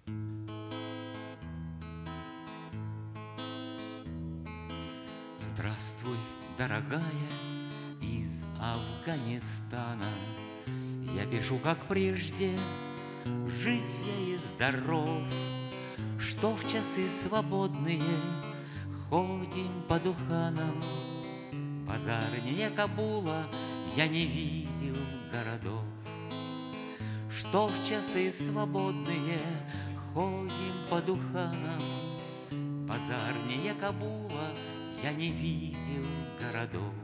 Здравствуй, дорогая, из Афганистана. Я пишу, как прежде, жив я и здоров, что в часы свободные ходим по духанам. Базарнее Кабула я не видел городов, что в часы свободные ходим по духанам. Базарнее Кабула я не видел городов.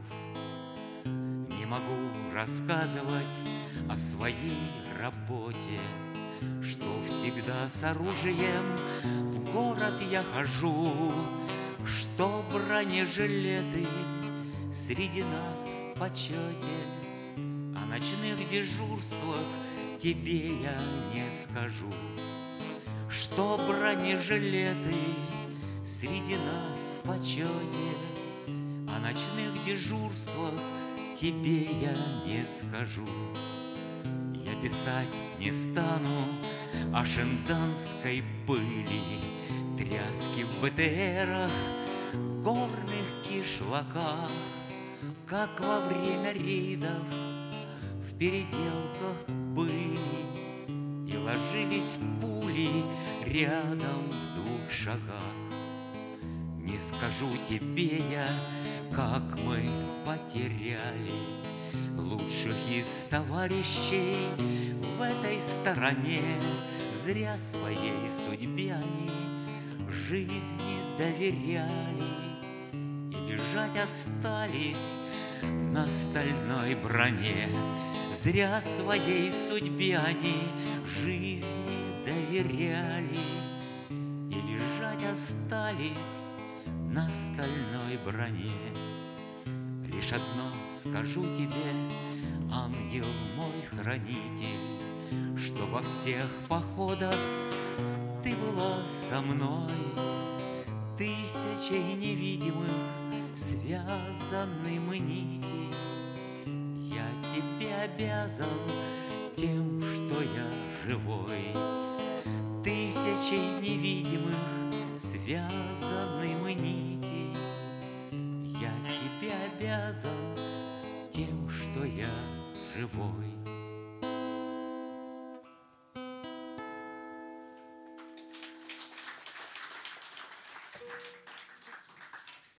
Не могу рассказывать о своей работе, что всегда с оружием в город я хожу, что бронежилеты среди нас в почете. О ночных дежурствах тебе я не скажу, что бронежилеты среди нас в почете. О ночных дежурствах тебе я не скажу. Я писать не стану о шенданской пыли, тряски в БТРах, горных кишлаках, как во время рейдов в переделках были и ложились пули рядом в 2 шагах. Не скажу тебе я, как мы потеряли лучших из товарищей в этой стороне. Зря своей судьбе они жизни доверяли и лежать остались на стальной броне. Зря своей судьбе они жизни доверяли и лежать остались на стальной броне. Лишь одно скажу тебе, ангел мой хранитель, что во всех походах ты была со мной. Тысячей невидимых связаны мы нити. Я тебе обязан тем, что я живой. Тысячей невидимых связаны мы нити. Я тебе обязан тем, что я живой.